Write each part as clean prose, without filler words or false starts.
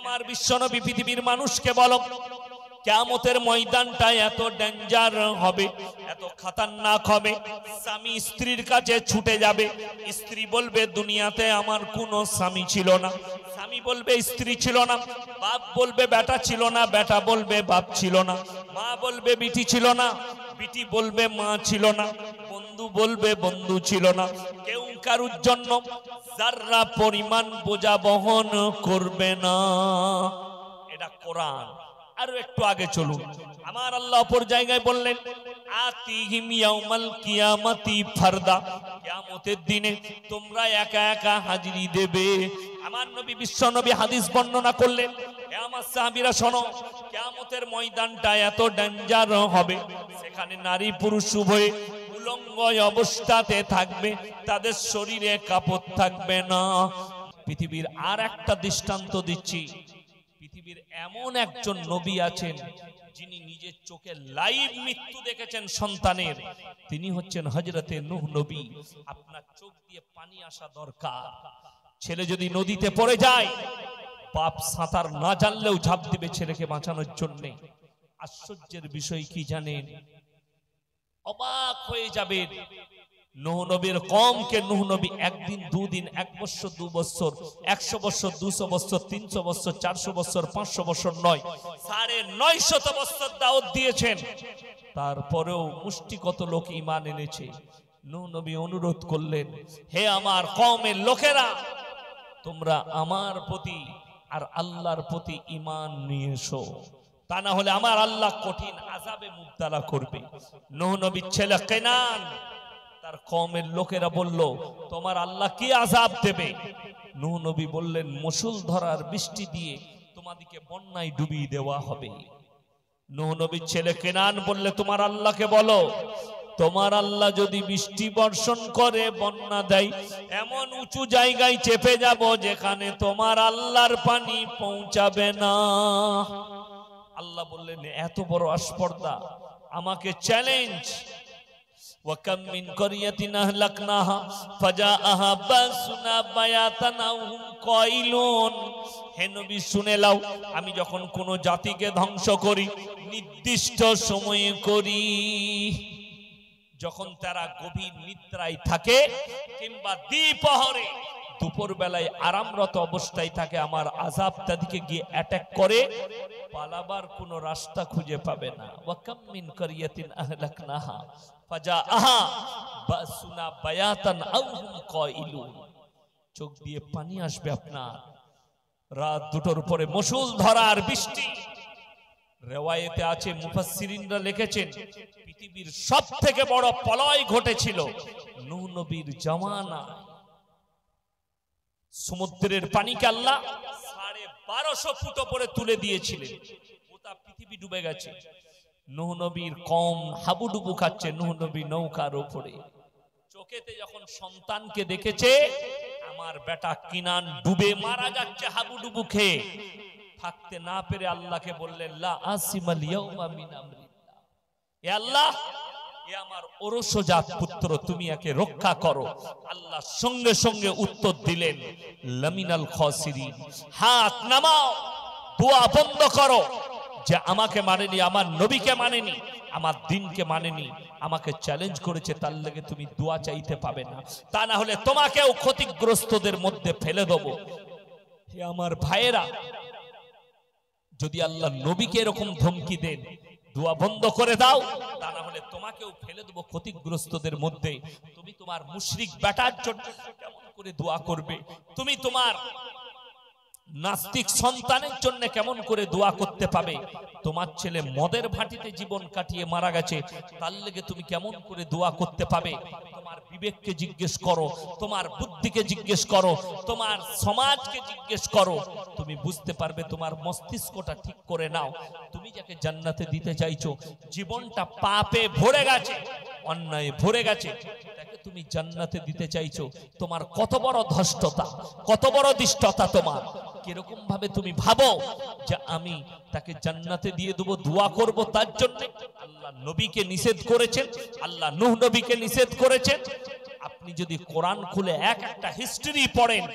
আমার বিশ্বনবী পৃথিবীর মানুষকে বলো, কিয়ামতের ময়দানটা এত ডেঞ্জার হবে, এত খতরনাক হবে, স্বামী স্ত্রীর কাছে ছুটে যাবে। স্ত্রী বলবে দুনিয়াতে আমার কোনো স্বামী ছিল না, স্বামী বলবে স্ত্রী ছিল না, বাপ বলবে বেটা ছিল না, বেটা বলবে বাপ ছিল না, মা বলবে বিটি ছিল না, বিটি বলবে মা ছিল না, বন্ধু বলবে বন্ধু ছিল না। কেউ কারুর জন্য যারা পরিমাণ বোঝা বহন করবে না। এটা কোরআন। আরো একটু আগে চলুন, আমার আল্লাহ অপর জায়গায় বললেন আতিহিম ইয়াউমাল কিয়ামাতি ফারদা, কিয়ামতের দিনে তোমরা একা একা হাজিরি দেবে। আমার নবী বিশ্ব নবী হাদিস বর্ণনা করলেন, হে আমার সাহাবীরা শোনো, কিয়ামতের ময়দানটা এত ডেঞ্জার হবে, সেখানে নারী পুরুষ উভয়ে উলঙ্গ অবস্থাতে থাকবে, তাদের শরীরে কাপড় থাকবে না। পৃথিবীর আর একটা দৃষ্টান্ত দিচ্ছি, পৃথিবীর এমন একজন নবী আছেন যিনি নিজের চোখে লাইভ মৃত্যু দেখেছেন সন্তানের, তিনি হচ্ছেন হযরতে নূহ নবী। আপনার চোখ দিয়ে পানি আসা দরকার। ছেলে যদি নদীতে পড়ে যায়, বাপ সাঁতার না জানলেও ঝাঁপ দিবে ছেলেকে বাঁচানোর জন্য। আশ্চর্যের বিষয় কি জানেন? অবাক হয়ে যাবেন, নূহ নবীর কওমকে নূহ নবী একদিন দুদিন, 1 বছর 2 বছর, 100 বছর 200 বছর, 300 বছর, 400 বছর, 500 বছর নয়, 950 বছর দাওয়াত দিয়েছেন। তারপরেও মুষ্টি কত লোক ঈমান এনেছে। নূহ নবী অনুরোধ করলেন, হে আমার কওমের লোকেরা, তোমরা আমার প্রতি আর আল্লাহর প্রতি ঈমান নিয়ে এসো, তা না হলে আমার আল্লাহ কঠিন আযাবে মুবতালা করবে। নূহ নবীর ছেলে কেনান তার কওমের লোকেরা বলল, তোমার আল্লাহ কি আযাব দেবে? নূহ নবী বললেন, মুষলধারার বৃষ্টি দিয়ে তোমাদেরকে বন্যায় ডুবিয়ে দেওয়া হবে। নূহ নবীর ছেলে কেনান বললে, তোমার আল্লাহকে বলো, তোমার আল্লাহ যদি বৃষ্টি বর্ষণ করে বন্যা দেয়, এমন উঁচু জায়গায় চেপে যাব যেখানে তোমার আল্লাহর পানি পৌঁছাবে না। আল্লাহ বললেন, এত বড় আস্পর্ধা, আমাকে চ্যালেঞ্জ। وَكَمْ مِنْ قَرْيَةٍ أَهْلَكْنَاهَا فَجَاءَهَا بَأْسُنَا بَيَاتًا أَوْ هُمْ قَائِلُونَ। হে নবী শুনে লাও, আমি যখন কোন জাতিকে ধ্বংস করি নির্দিষ্ট সময়ে করি, যখন তারা গভীর নিদ্রায় থাকে কিংবা দ্বিপ্রহরে দুপুর বেলায় আরামরত অবস্থায় থাকে, আমার আযাব তাদেরকে গিয়ে অ্যাটাক করে, পালাবার কোনো রাস্তা খুঁজে পাবে না। ওয়াকাম মিন কারিয়াতিন আহলাকনাহা ফাজাআহা বাসুনা বায়াতান আও হুম কাইলুন। চোখ দিয়ে পানি আসবে আপনার। রাত 2টোর পরে মুষলধারার বৃষ্টি। রিওয়ায়েতে আছে, মুফাসসিরিনরা লিখেছেন, পৃথিবীর সবথেকে বড় প্রলয় ঘটেছিল নূহ নবীর জামানায়। সমুদ্রের পানিকে আল্লাহ 1250 ফুট উপরে তুলে দিয়েছিলেন, গোটা পৃথিবী ডুবে গেছে। নূহ নবীর কওম হাবুডুবু খাচ্ছে নূহ নবী নৌকার উপরে। চোখেতে যখন সন্তানকে দেখেছে, আমার বেটা কিনান ডুবে মারা যাচ্ছে হাবুডুবু খেয়ে, থাকতে না পেরে আল্লাহকে বললেন, লা আসিমাল ইয়াউমা মিন আমরিল্লাহ, হে আল্লাহ, এ আমার ওরসজাত পুত্র, তুমি একে রক্ষা করো। আল্লাহ সঙ্গে সঙ্গে উত্তর দিলেন, লামিনাল খাসিরিন। হাত নামাও, দোয়া বন্ধ করো। যে আমাকে মানেনি, আমার নবীকে মানেনি, আমার দ্বীনকে মানেনি, আমাকে চ্যালেঞ্জ করেছে, তার লাগে তুমি দোয়া চাইতে পাবে না, তা না হলে তোমাকেও ক্ষতিগ্রস্তদের মধ্যে ফেলে দেব। হে আমার ভাইয়েরা, যদি আল্লাহ নবীকে এরকম ধমকি দেন, দোয়া বন্ধ করে দাও, তা না হলে তোমাকেও ফেলে দেব ক্ষতিগ্রস্তদের মধ্যে। তুমি তোমার মুশরিক বেটার জন্য কেমন করে দোয়া করবে? তুমি তোমার নাস্তিক সন্তানের জন্য কেমন করে দোয়া করতে পাবে? তোমার ছেলে মদের ভাটিতে জীবন কাটিয়ে মারা গেছে, তার লেগে তুমি কেমন করে দোয়া করতে পাবে? তোমার বিবেককে জিজ্ঞেস করো, তোমার বুদ্ধিকে জিজ্ঞেস করো, তোমার সমাজকে জিজ্ঞেস করো, তুমি বুঝতে পারবে। তোমার মস্তিষ্কটা ঠিক করে নাও। তুমি যাকে জান্নাতে দিতে চাইছো, জীবনটা পাপে ভরে গেছে, অন্যায় ভরে গেছে, তাকে তুমি জান্নাতে দিতে চাইছো, তোমার কত বড় ধষ্টতা, কত বড় দৃষ্টতা, তোমার কিরকম ভাবে তুমি ভাবো যে আমি তাকে জান্নাতে দিয়ে দেবো, দোয়া করব তার জন্য। আল্লাহ নবীকে নিষেধ করেছেন, আল্লাহ নূহ নবীকে নিষেধ করেছেন। আপনি যদি কোরআন খুলে এক একটা হিস্ট্রি পড়েন,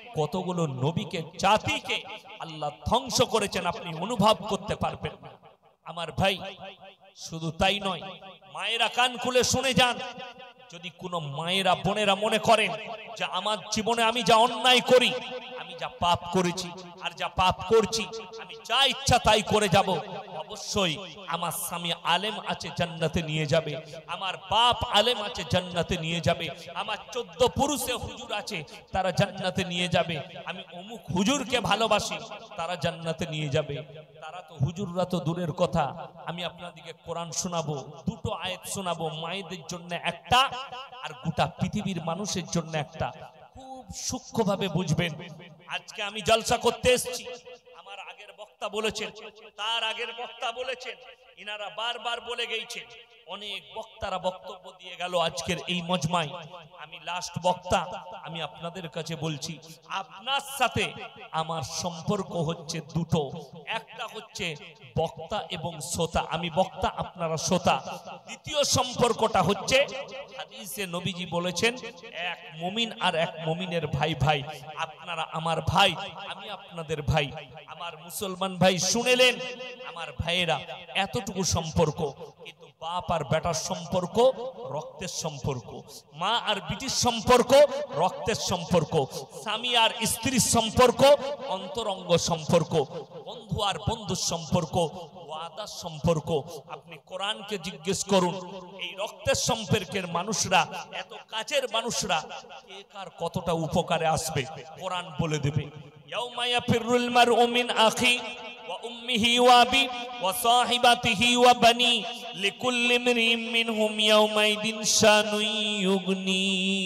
কতগুলো নবীকে জাতিকে আল্লাহ ধ্বংস করেছেন আপনি অনুভব করতে পারবেন না। আমার ভাই শুধু তাই নয়, মায়েরা কান খুলে শুনে যান, যদি কোনো মায়েরা বোনেরা মনে করেন যে আমার জীবনে আমি যা অন্যায় করি, আমি যা পাপ করেছি আর যা পাপ করছি আমি যা ইচ্ছা তাই করে যাব, অবশ্যই আমার স্বামী আলেম আছে জান্নাতে নিয়ে যাবে, আমার বাপ আলেম আছে জান্নাতে নিয়ে যাবে, আমার 14 পুরুষে হুজুর আছে তারা জান্নাতে নিয়ে যাবে, আমি অমুক হুজুরকে ভালোবাসি তারা জান্নাতে নিয়ে যাবে। তারা তো হুজুররা তো দূরের কথা, আমি আপনাদেরকে কোরআন শোনাবো, দুটো আয়াত শোনাবো, মায়েদের জন্য একটা আর গোটা পৃথিবীর মানুষের জন্য একটা, খুব সূক্ষ্মভাবে বুঝবেন। আজকে আমি জলসা করতে এসেছি, আমার আগের বক্তা বলেছেন, তার আগের বক্তা বলেছেন, ইনারা বারবার বলে গেছেন, অনেক বক্তারা বক্তব্য দিয়ে গেল আজকের এই মজমায়, আমি লাস্ট বক্তা, আমি আপনাদের কাছে বলছি আপনার সাথে আমার সম্পর্ক হচ্ছে দুটো, একটা হচ্ছে বক্তা এবং শ্রোতা, আমি বক্তা আপনারা শ্রোতা। দ্বিতীয় সম্পর্কটা হচ্ছে হাদিসে নবীজি বলেছেন এক মুমিন আর এক মুমিনের ভাই ভাই, আপনারা আমার ভাই আমি আপনাদের ভাই। আমার মুসলমান ভাই শুনেলেন, আমার ভাইয়েরা এতটুকু সম্পর্ক, কিন্তু বাপ আর বেটার সম্পর্ক রক্তের সম্পর্ক, মা আর বিটির সম্পর্ক রক্তের সম্পর্ক, স্বামী আর স্ত্রীর সম্পর্ক অন্তরঙ্গ সম্পর্ক, বন্ধু আর বন্ধুর সম্পর্ক ওয়াদার সম্পর্ক। আপনি কোরআনকে জিজ্ঞেস করুন, এই রক্তের সম্পর্কের মানুষরা, এত কাছের মানুষরা কে কার কতটা উপকারে আসবে কোরআন বলে দেবে। ইয়াউমা ইয়াফিরুল মারউ মিন আখি ওয়া উম্মিহি ওয়া আবি ওয়া সাহিবাতিহি ওয়া বানি লিকুল্লি ইমরিইম মিনহুম ইয়াউমাইদিন শানুন ইউগনি।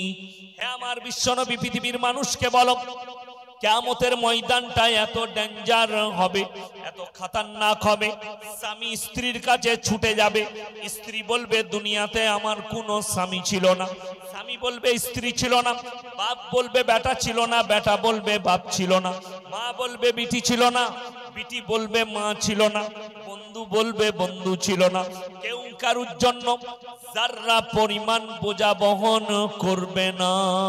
হে আমার বিশ্বনবী পৃথিবীর মানুষকে বলো, কিয়ামতের ময়দানটা এত ডেঞ্জার হবে, এত খতরনাক হবে, স্বামী স্ত্রীর কাছে ছুটে যাবে, স্ত্রী বলবে দুনিয়াতে আমার কোনো স্বামী ছিল না, স্বামী বলবে স্ত্রী ছিল না, বাপ বলবে বেটা ছিল না, বেটা বলবে বাপ ছিল না, মা বলবে বিটি ছিল না, বিটি বলবে মা ছিল না, বন্ধু বলবে বন্ধু ছিল না, কেউ কারুর জন্য যারা পরিমাণ বোঝা বহন করবে না।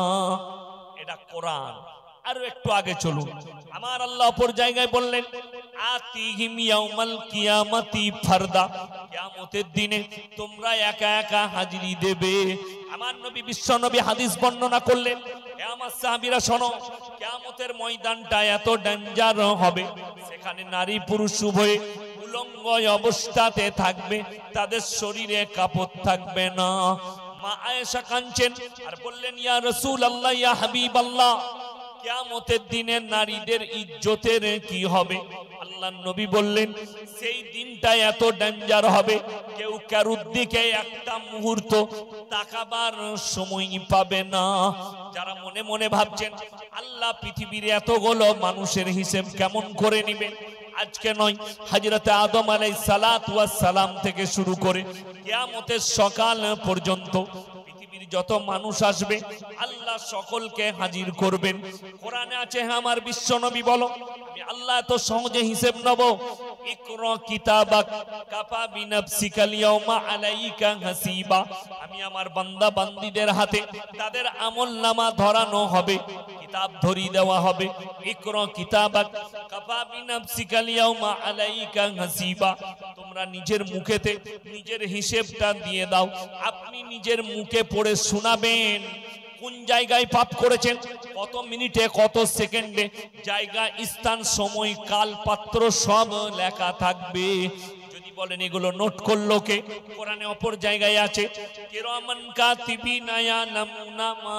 এটা কোরআন। আরো একটু আগে চলুন, আমার আল্লাহ অপর জায়গায় বললেন আতিহিম ইয়াউমাল কিয়ামাতি ফারদা, কিয়ামতের দিনে তোমরা একা একা হাজিরি দেবে। আমার নবী বিশ্ব নবী হাদিস বর্ণনা করলেন, হে আমার সাহাবীরা শোনো, কিয়ামতের ময়দানটা এত ডেঞ্জার হবে, সেখানে নারী পুরুষ উভয়ে উলঙ্গ অবস্থাতে থাকবে, তাদের শরীরে কাপড় থাকবে না। মা আয়েশা কাঁদছেন আর বললেন ইয়া রাসূলুল্লাহ, ইয়া হাবিবাল্লাহ, কিয়ামতের দিনে নারীদের ইজ্জতের কি হবে? আল্লাহর নবী বললেন সেই দিনটা এত ডেঞ্জার হবে, কেউ কারুর দিকে একটা মুহূর্ত তাকাবার সময় পাবে না। যারা মনে মনে ভাবছেন আল্লাহ পৃথিবীর এতগুলো মানুষের হিসেব কেমন করে নেবেন, আজকে নয়, হযরত আদম আলাইহিস সালাতু ওয়াস সালাম থেকে শুরু করে কিয়ামতের সকাল পর্যন্ত যত মানুষ আসবে আল্লাহ সকলকে হাজির করবেন। কোরআনে আছে, হ্যাঁ আমার বিশ্ব নবী বলো, আমি আল্লাহ তো সহজে হিসেব নেব। ইকরা কিতাবাক কাফা বিনাফসিকাল ইয়াউমা আলাইকা হাসিবা, আমি আমার বান্দা বান্দীদের হাতে তাদের আমলনামা ধরানো হবে, কিতাব ধরিয়ে দেওয়া হবে। ইকরা কিতাবাক কাফা বিনাফসিকাল ইয়াউমা আলাইকা হাসিবা, তোমরা নিজের মুখেতে নিজের হিসেবটা দিয়ে দাও। আপনি নিজের মুখে পড়ে শোনাবেন কোন জায়গায় পাপ করেছেন, কত মিনিটে কত সেকেন্ডে, জায়গা স্থান সময় কাল পাত্র সব লেখা থাকবে। যদি বলেন এগুলো নোট করলো কে, কোরআনে অপর জায়গায় আছে কিরামান কাতিবিনা ইয়ালামুনা মা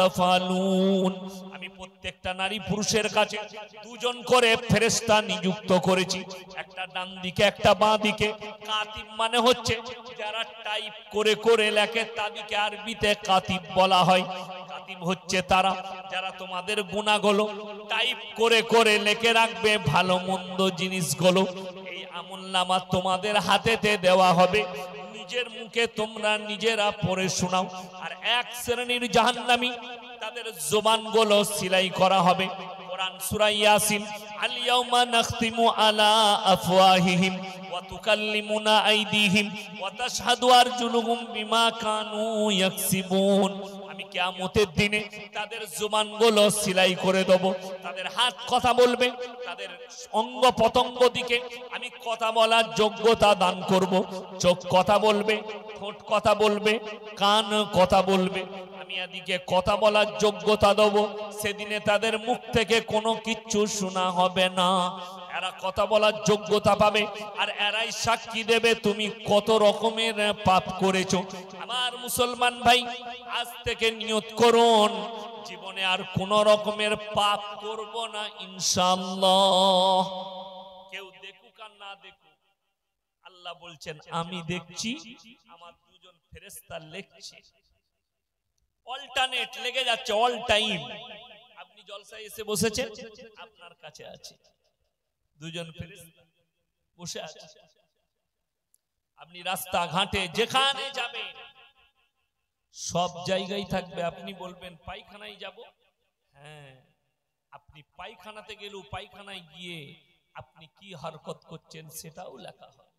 তাফালুন, আমি প্রত্যেকটা নারী পুরুষের কাছে দুজন করে ফেরেশতা নিযুক্ত করেছি, একটা ডান দিকে একটা বাঁ দিকে। কাতিব মানে হচ্ছে যারা টাইপ করে করে লেখে, তাদেরকে আরবিতে কাতিব বলা হয়। কাতিব হচ্ছে তারা যারা তোমাদের গুনাহগুলো টাইপ করে করে লিখে রাখবে, ভালো মন্দ জিনিসগুলো। এই আমলনামা তোমাদের হাতেতে দেওয়া হবে, নিজের মুখে তোমরা নিজেরা পড়ে শোনাও। আর এক শ্রেণীর জাহান্নামী, তাদের জবানগুলো সিলাই করা হবে। কোরআন সূরা ইয়াসিন, আল ইয়াউমা নাখতিমু আলা আফওয়াহিহিম ওয়া তুকাল্লিমুনা আইদিহিম ওয়া তাশহাদু আরজুলুহুম বিমা কানু ইয়াকসিবুন, আমি কিয়ামতের দিনে তাদের জুবানগুলো সিলাই করে দেব, তাদের হাত কথা বলবে, তাদের অঙ্গ পতঙ্গ দিকে আমি কথা বলার যোগ্যতা দান করব। চোখ কথা বলবে, ঠোঁট কথা বলবে, কান কথা বলবে, আমি এদিকে কথা বলার যোগ্যতা দেব। সেদিনে তাদের মুখ থেকে কোনো কিচ্ছু শোনা হবে না, এরা কথা বলার যোগ্যতা পাবে, আর এরাই সাক্ষী দেবে তুমি কত রকমের পাপ করেছো। আমার মুসলমান ভাই, আজ থেকে নিয়ত করুন জীবনে আর কোন রকমের পাপ করব না ইনশাআল্লাহ। কেউ দেখুক আর না দেখুক, আল্লাহ বলছেন আমি দেখছি, আমার দুজন ফেরেশতা লিখছে, অল্টারনেট লেগে যাচ্ছে, অল টাইম। আপনি জলসায় এসে বসেছেন, আপনার কাছে আছে দুজন ফেরেশতা বসে আছে। আপনি রাস্তা ঘাটে যেখানে যাবেন সব জায়গায় থাকবে। আপনি বলবেন পায়খানায় যাব, হ্যাঁ, আপনি পায়খানাতে গেলেও পায়খানায় গিয়ে আপনি কি হরকত করছেন সেটাও লেখা হবে।